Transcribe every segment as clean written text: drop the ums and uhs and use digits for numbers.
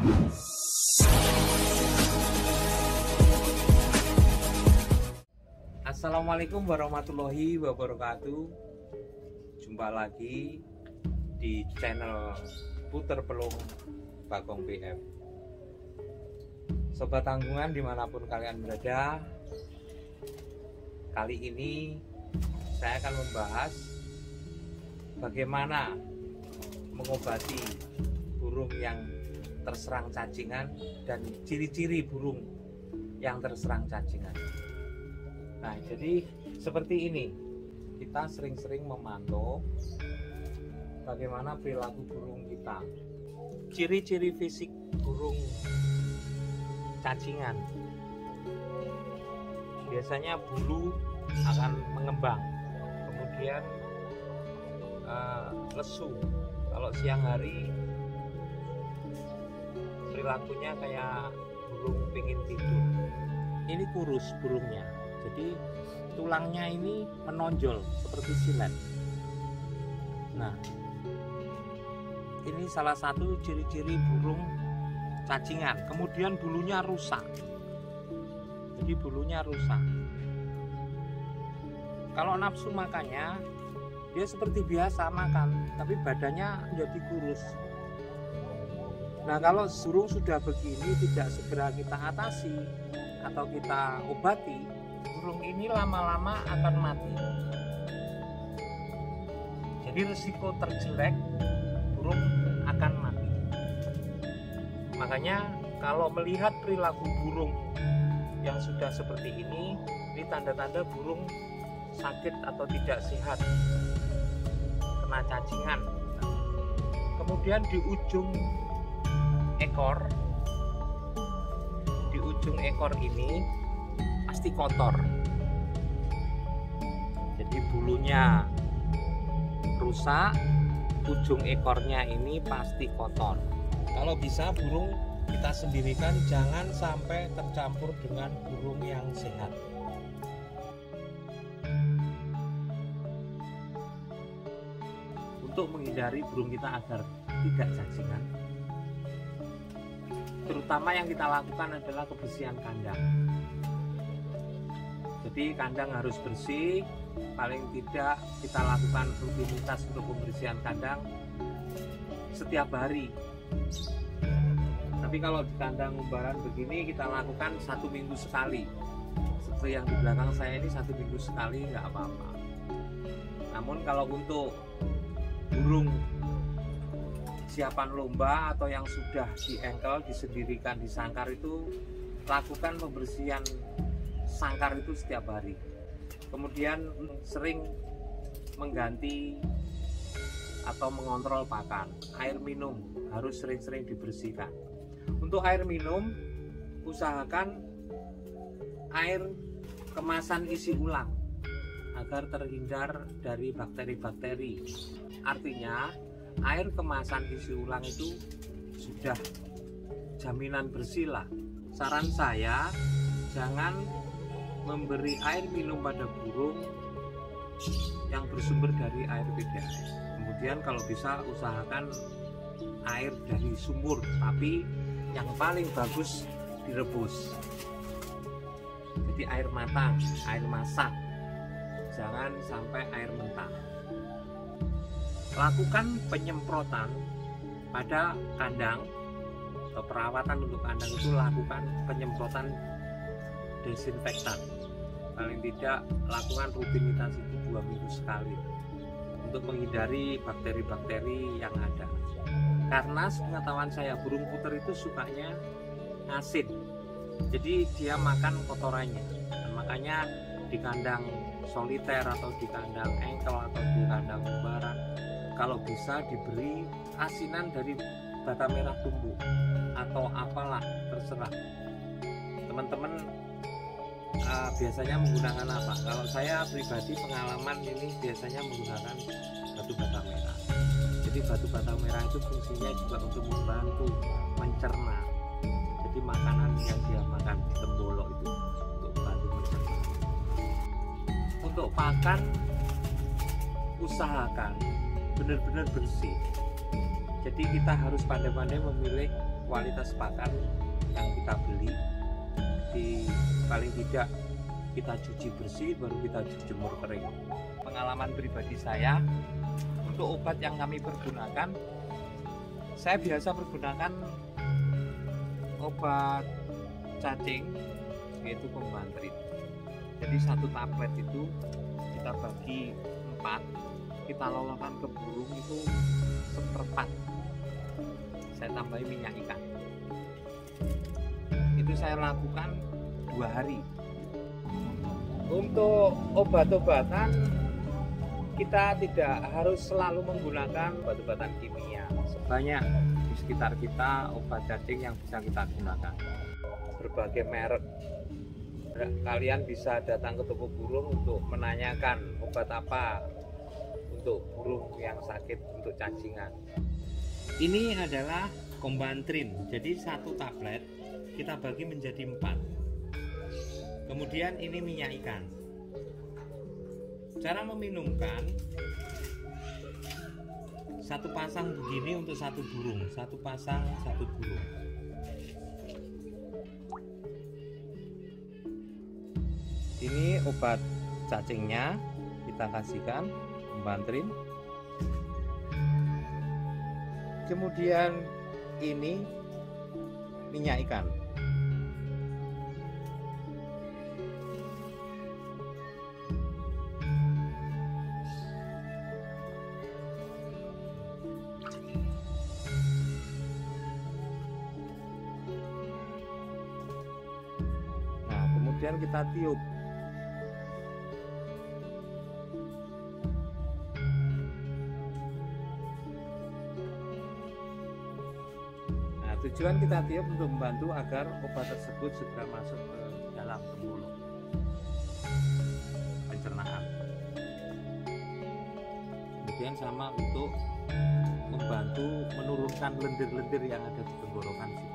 Assalamualaikum warahmatullahi wabarakatuh. Jumpa lagi di channel Puter Pelung Bagong PM. Sobat tanggungan dimanapun kalian berada, kali ini saya akan membahas bagaimana mengobati burung yang terserang cacingan dan ciri-ciri burung yang terserang cacingan. Nah, jadi seperti ini, kita sering-sering memantau bagaimana perilaku burung kita, ciri-ciri fisik burung cacingan. Biasanya bulu akan mengembang, kemudian lesu. Kalau siang hari perilakunya kayak burung pingin tidur. Ini kurus burungnya, jadi tulangnya ini menonjol seperti silet. Nah, ini salah satu ciri-ciri burung cacingan. Kemudian bulunya rusak, jadi bulunya rusak. Kalau nafsu makannya, dia seperti biasa makan, tapi badannya menjadi kurus. Nah, kalau burung sudah begini tidak segera kita atasi atau kita obati, burung ini lama-lama akan mati. Jadi risiko terjelek burung akan mati. Makanya kalau melihat perilaku burung yang sudah seperti ini tanda-tanda burung sakit atau tidak sehat, kena cacingan. Kemudian di ujung ekor ini pasti kotor, jadi bulunya rusak, ujung ekornya ini pasti kotor. Kalau bisa burung kita sendirikan, jangan sampai tercampur dengan burung yang sehat. Untuk menghindari burung kita agar tidak cacingan, terutama yang kita lakukan adalah kebersihan kandang. Jadi kandang harus bersih, paling tidak kita lakukan rutinitas untuk pembersihan kandang setiap hari. Tapi kalau di kandang umbaran begini kita lakukan 1 minggu sekali. Seperti yang di belakang saya ini 1 minggu sekali nggak apa-apa. Namun kalau untuk burung siapan lomba atau yang sudah diengkel, disendirikan, disangkar, itu lakukan pembersihan sangkar itu setiap hari. Kemudian sering mengganti atau mengontrol pakan. Air minum harus sering-sering dibersihkan. Untuk air minum, usahakan air kemasan isi ulang agar terhindar dari bakteri-bakteri. Artinya air kemasan isi ulang itu sudah jaminan bersih lah. Saran saya, jangan memberi air minum pada burung yang bersumber dari air PDAS. Kemudian kalau bisa usahakan air dari sumur, tapi yang paling bagus direbus. Jadi air matang, air masak, jangan sampai air mentah. Lakukan penyemprotan pada kandang atau perawatan untuk kandang itu, lakukan penyemprotan desinfektan. Paling tidak lakukan rutinitas itu 2 minggu sekali untuk menghindari bakteri-bakteri yang ada. Karena sepengetahuan saya burung puter itu sukanya asin, jadi dia makan kotorannya. Dan makanya di kandang soliter atau di kandang engkel atau di kandang umbaran, kalau bisa diberi asinan dari bata merah tumbuk atau apalah, terserah teman-teman biasanya menggunakan apa. Kalau saya pribadi pengalaman ini biasanya menggunakan batu bata merah. Jadi batu bata merah itu fungsinya juga untuk membantu mencerna. Jadi makanan yang dia makan di tembolok itu untuk bantu mencerna. Untuk pakan usahakan benar-benar bersih. Jadi kita harus pandai-pandai memilih kualitas pakan yang kita beli. Di paling tidak kita cuci bersih, baru kita jemur kering. Pengalaman pribadi saya, untuk obat yang kami pergunakan, saya biasa pergunakan obat cacing, yaitu Combantrin. Jadi satu tablet itu kita bagi 4, kita lolokkan ke burung itu seperempat. Saya tambahin minyak ikan. Itu saya lakukan 2 hari. Untuk obat-obatan, kita tidak harus selalu menggunakan obat-obatan kimia. Sebanyak di sekitar kita obat cacing yang bisa kita gunakan. Berbagai merek. Kalian bisa datang ke toko burung untuk menanyakan obat apa untuk burung yang sakit untuk cacingan. Ini adalah Combantrin. Jadi satu tablet kita bagi menjadi 4. Kemudian ini minyak ikan. Cara meminumkan, satu pasang begini untuk satu burung, satu pasang satu burung. Ini obat cacingnya, kita kasihkan Combantrin. Kemudian ini minyak ikan. Nah, kemudian kita tiup. Tujuan kita tiup untuk membantu agar obat tersebut segera masuk ke dalam mulut pencernaan. Kemudian sama untuk membantu menurunkan lendir-lendir yang ada di tenggorokan situ.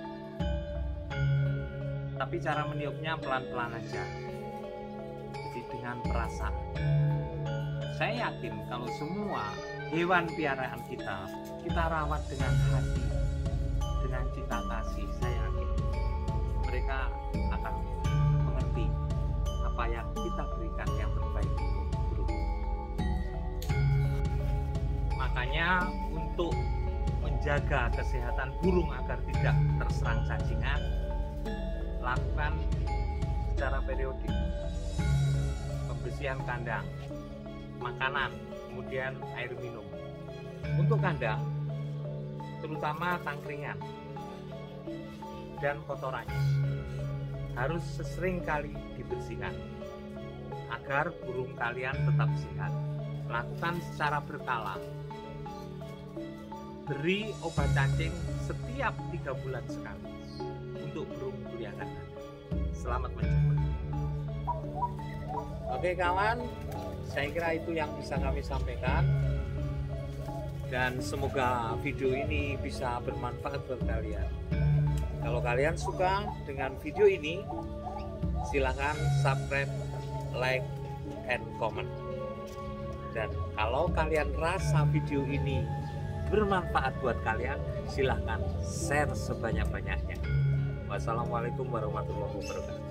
Tapi cara meniupnya pelan-pelan aja, jadi dengan perasaan. Saya yakin kalau semua hewan piaraan kita rawat dengan hati, dengan cinta kasih, saya yakin mereka akan mengerti apa yang kita berikan yang terbaik untuk burung. Makanya untuk menjaga kesehatan burung agar tidak terserang cacingan, lakukan secara periodik pembersihan kandang, makanan, kemudian air minum. Untuk kandang, terutama tangkringan dan kotorannya, harus sesering kali dibersihkan agar burung kalian tetap sehat. Lakukan secara berkala. Beri obat cacing setiap 3 bulan sekali untuk burung peliharaan. Selamat mencoba. Oke kawan, saya kira itu yang bisa kami sampaikan. Dan semoga video ini bisa bermanfaat buat kalian. Kalau kalian suka dengan video ini, silahkan subscribe, like, and comment. Dan kalau kalian rasa video ini bermanfaat buat kalian, silahkan share sebanyak-banyaknya. Wassalamualaikum warahmatullahi wabarakatuh.